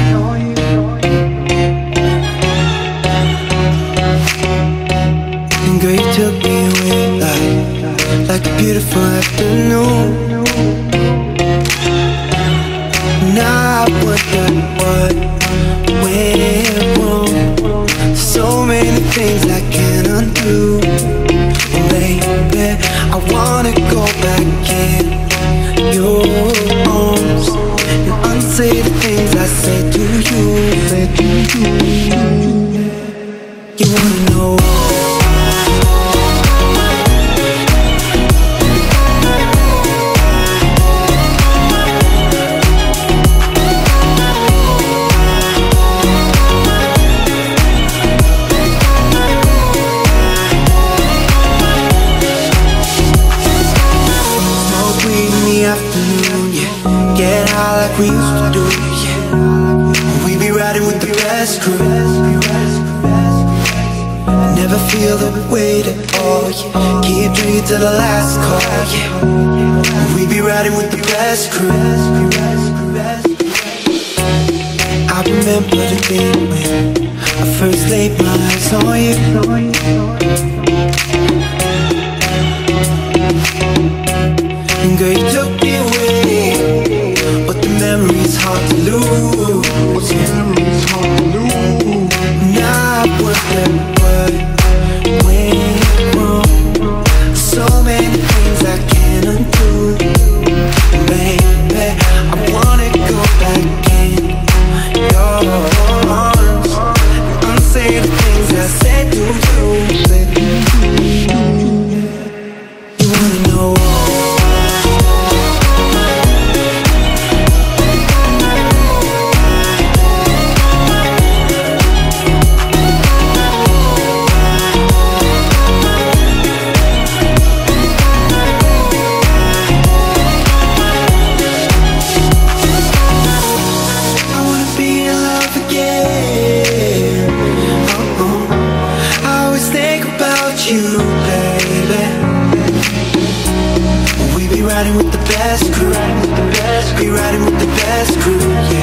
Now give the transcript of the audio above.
And girl, you took me away like a beautiful afternoon. Now I wonder what went wrong. So many things I can't undo. Baby, I wanna go back in your arms and unsay the things I said to you. You wanna know? Get high like we used to do, yeah. We be riding with the best crew. Never feel the weight at all, yeah. Keep drinking till the last call, yeah. We be riding with the best crew. I remember the day when I first laid my eyes on you. And girl, you took me away, but the memory's hard to lose. Now I wonder what went wrong. So many things I can't undo. Baby, I wanna go back in your arms and unsay the things I said to you. You wanna know? Riding with the best crew, be riding with the best crew, yeah.